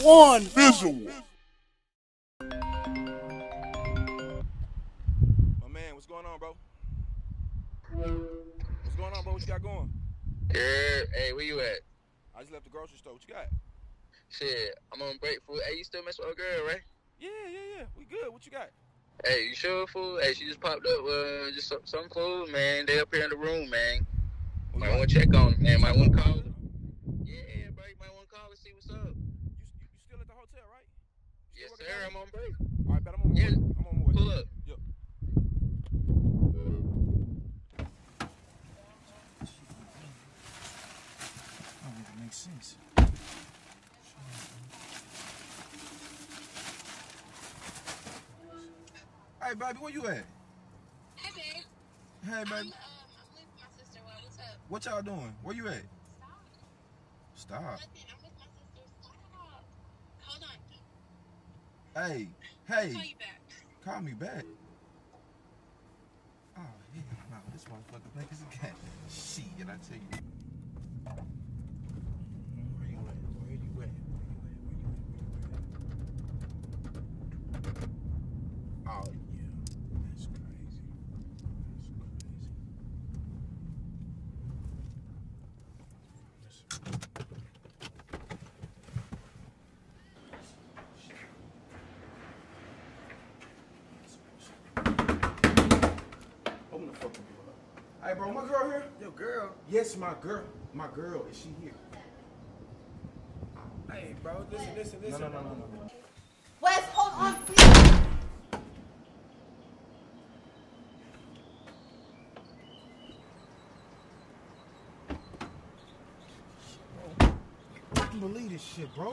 Twan visual. My man, what's going on, bro? What's going on, bro? What you got going? Yeah, hey, where you at? I just left the grocery store. What you got? Shit, I'm on break, fool. Hey, you still mess with a girl, right? Yeah. We good. What you got? Hey, you sure, fool? Hey, she just popped up, just some food, man. They up here in the room, man. Might want to check on them, man. Might want to call them. Yeah, bro, you might want to call and see what's up. You still at the hotel, right? Yes, sir. I'm on break. All right, bet I'm on my way. I'm on my way. Pull up. Yep. That don't even make sense. Hey, baby, where you at? Hey, babe. Hey, baby. I'm with my sister. What's up? What y'all doing? Where you at? Stop. Stop. Listen, I'm with my sister. Stop. Hold on. Hey. I'll call you back. Call me back. Oh, yeah. No, this motherfucker black as a cat. Shit, I tell you. Where you at? Where you at? Oh, yeah. That's crazy. Open the fucking door up. Hey, bro, my girl here? Your girl? Yes, my girl. My girl. Is she here? Hey, bro, listen. No. Wes, hold on, please. I can't believe this shit, bro.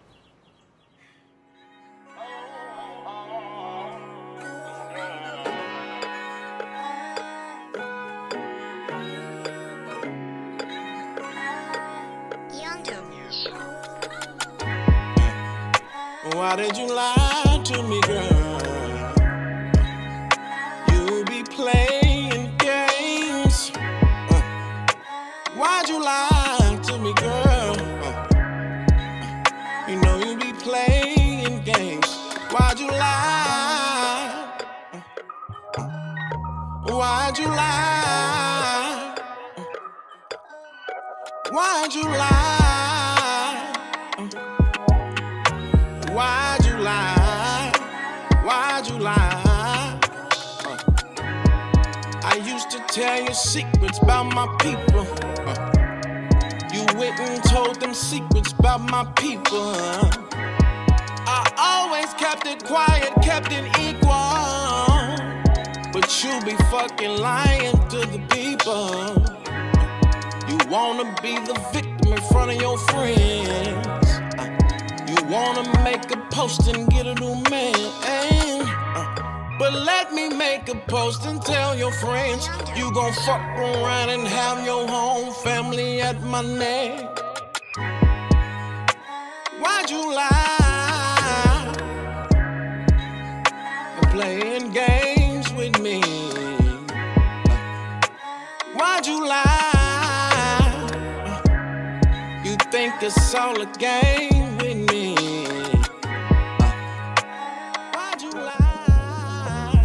Why did you lie to me, girl? You be playing games. Why'd you lie to me, girl? You know you be playing games. Why'd you lie? Why'd you lie? Why'd you lie? Why'd you lie? Why'd you lie? I used to tell you secrets about my people. You went and told them secrets about my people. I always kept it quiet, kept it equal. But you be fucking lying to the people. You wanna be the victim in front of your friends. You wanna make a post and get a new man. But let me make a post and tell your friends you gon' fuck around and have your whole family at my neck. Why'd you lie? You're playing games with me. Why'd you lie? You think it's all a game with me. Why'd you lie?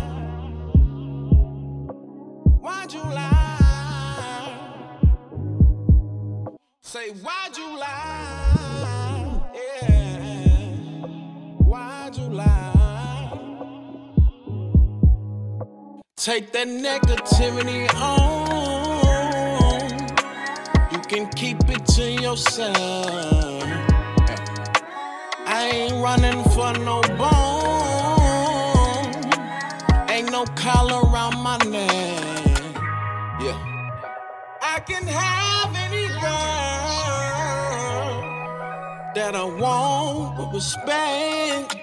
Why'd you lie? Say, why'd you lie? Yeah. Why'd you lie? Take that negativity on. You can keep it to yourself. I ain't running for no bone. Ain't no collar around my neck. Yeah. I can have any girl that I want with respect.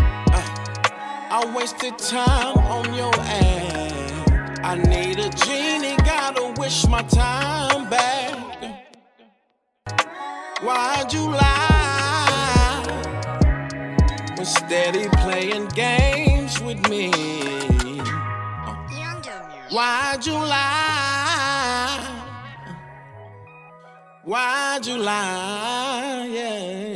I wasted time on your ass. I need a genie, gotta wish my time back. Why'd you lie? When steady playing games with me. Why'd you lie? Why'd you lie? Yeah.